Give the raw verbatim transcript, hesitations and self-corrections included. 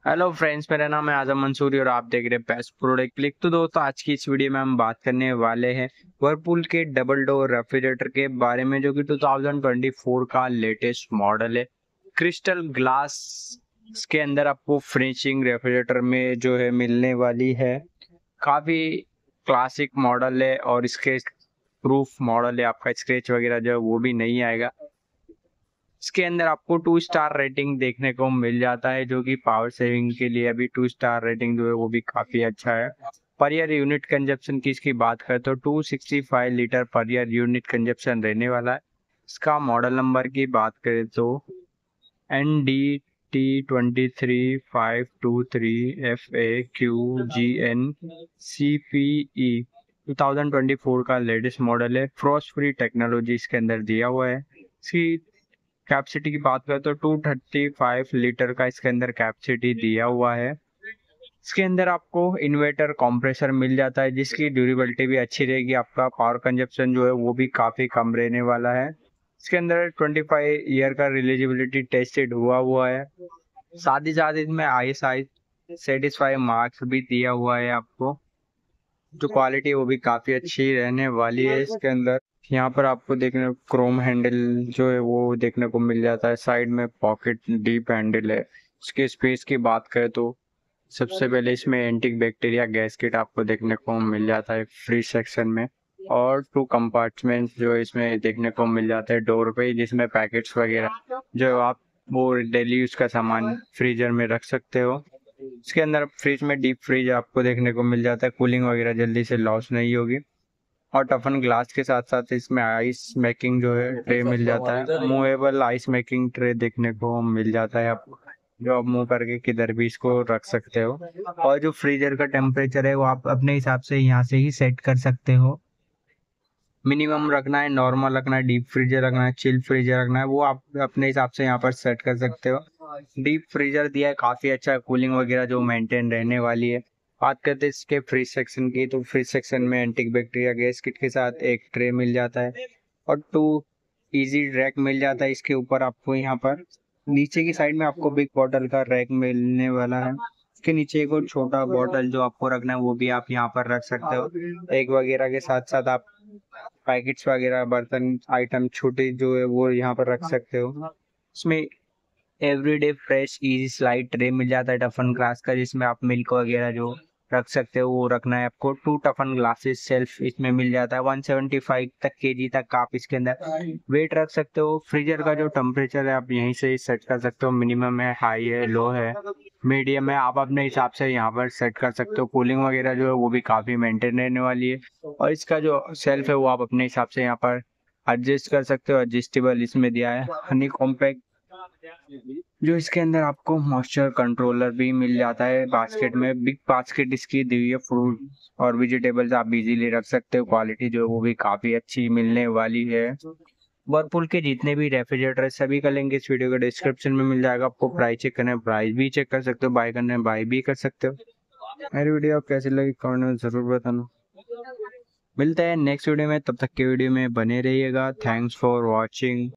Hello friends, मेरा नाम है आजम मंसूरी और आप देख रहे हैं बेस्ट प्रोडक्ट क्लिक। तो दोस्तों, आज की इस वीडियो में हम बात करने वाले हैं वर्लपूल के डबल डोर रेफ्रिजरेटर के बारे में, जो कि दो हज़ार चौबीस का लेटेस्ट मॉडल है। क्रिस्टल ग्लास के अंदर आपको फिनिशिंग रेफ्रिजरेटर में जो है मिलने वाली है। काफ़ी क्लासिक मॉडल है और इसके प्रूफ मॉडल है। आपका स्क्रैच वगैरह जो है वो भी नहीं आएगा। इसके अंदर आपको टू स्टार रेटिंग देखने को मिल जाता है, जो कि पावर सेविंग के लिए अभी टू स्टार रेटिंग जो है वो भी काफ़ी अच्छा है। पर ईयर यूनिट कंजप्शन की इसकी बात करें तो दो सौ पैंसठ litre per year unit consumption रहने वाला है। इसका मॉडल नंबर की बात करें तो N D T twenty three five two three F A Q G N C P E two thousand twenty four का लेटेस्ट मॉडल है। फ्रॉस्ट फ्री टेक्नोलॉजी इसके अंदर दिया हुआ है। इसकी कैपेसिटी की बात करें तो दो सौ पैंतीस लीटर का इसके अंदर कैपेसिटी दिया हुआ है। इसके अंदर आपको इन्वर्टर कंप्रेसर मिल जाता है, जिसकी ड्यूरेबिलिटी भी अच्छी रहेगी। आपका पावर कंजप्शन जो है वो भी काफ़ी कम रहने वाला है। इसके अंदर पच्चीस ईयर का रिलीजिबिलिटी टेस्टेड हुआ हुआ है। साथ ही साथ इसमें I S I satisfy marks भी दिया हुआ है आपको। जो क्वालिटी है वो भी काफ़ी अच्छी रहने वाली है। इसके अंदर यहाँ पर आपको देखने को क्रोम हैंडल जो है वो देखने को मिल जाता है। साइड में पॉकेट डीप हैंडल है। इसके स्पेस की बात करें तो सबसे पहले इसमें एंटी बैक्टीरिया गैस्केट आपको देखने को मिल जाता है फ्री सेक्शन में। और टू कंपार्टमेंट्स जो इसमें देखने को मिल जाते हैं डोर पे, जिसमें पैकेट्स वगैरह जो आप वो डेली यूज का सामान फ्रीजर में रख सकते हो। इसके अंदर फ्रिज में डीप फ्रीज आपको देखने को मिल जाता है। कूलिंग वगैरह जल्दी से लॉस नहीं होगी। और टफन ग्लास के साथ साथ इसमें आइस मेकिंग जो है ट्रे मिल जाता है। मूवेबल आइस मेकिंग ट्रे देखने को मिल जाता है आपको, जो आप मुंह करके किधर भी इसको रख सकते हो। और जो फ्रीजर का टेम्परेचर है वो आप अपने हिसाब से यहाँ से ही सेट कर सकते हो। मिनिमम रखना है, नॉर्मल रखना है, डीप फ्रीजर रखना है, चिल फ्रीजर रखना है, वो आप अपने हिसाब से यहाँ पर सेट कर सकते हो। डीप फ्रीजर दिया है, काफ़ी अच्छा कूलिंग वगैरह जो मेंटेन रहने वाली है। बात करते हैं इसके फ्रिज सेक्शन की, तो फ्रिज सेक्शन में एंटी बैक्टीरिया गैस किट के साथ एक ट्रे मिल जाता है और टू इजी रैक मिल जाता है। इसके ऊपर आपको यहाँ पर नीचे की साइड में आपको बिग बॉटल का रैक मिलने वाला है। इसके नीचे एक और छोटा बॉटल जो आपको रखना है वो भी आप यहाँ पर रख सकते हो। एक वगैरह के साथ साथ आप पैकेट्स वगैरह बर्तन आइटम छोटे जो है वो यहाँ पर रख सकते हो। इसमें everyday fresh easy slide tray मिल जाता है टफन ग्लास का, जिसमें आप मिल्क वगैरह जो रख सकते हो वो रखना है आपको। टू टफन ग्लासेस सेल्फ इसमें मिल जाता है। एक सौ पचहत्तर तक केजी तक आप इसके अंदर वेट रख सकते हो। फ्रीजर का जो टेम्परेचर है आप यहीं से ही सेट कर सकते हो। मिनिमम है, हाई है, लो है, मीडियम है, आप अपने हिसाब से यहाँ पर सेट कर सकते हो। कूलिंग वगैरह जो है वो भी काफ़ी मेंटेन रहने वाली है। और इसका जो सेल्फ है वो आप अपने हिसाब से यहाँ पर एडजस्ट कर सकते हो। एडजस्टेबल इसमें दिया है। हनी कॉम्पैक्ट जो इसके अंदर आपको मॉइस्चर कंट्रोलर भी मिल जाता है बास्केट में। बिग बास्केट इसकी दी हुई है। फ्रूट और वेजिटेबल्स आप इजीली रख सकते हो। क्वालिटी जो है वो भी काफ़ी अच्छी मिलने वाली है। वर्लपूल के जितने भी रेफ्रिजरेटर है सभी का लिंक इस वीडियो के डिस्क्रिप्शन में मिल जाएगा। आपको प्राइस चेक करना है, प्राइस भी चेक कर सकते हो, बाय करना है बाय भी कर सकते हो। मेरी वीडियो आप कैसी लगी कमेंट में ज़रूर बताना। मिलते हैं नेक्स्ट वीडियो में, तब तक के वीडियो में बने रहिएगा। Thanks for watching.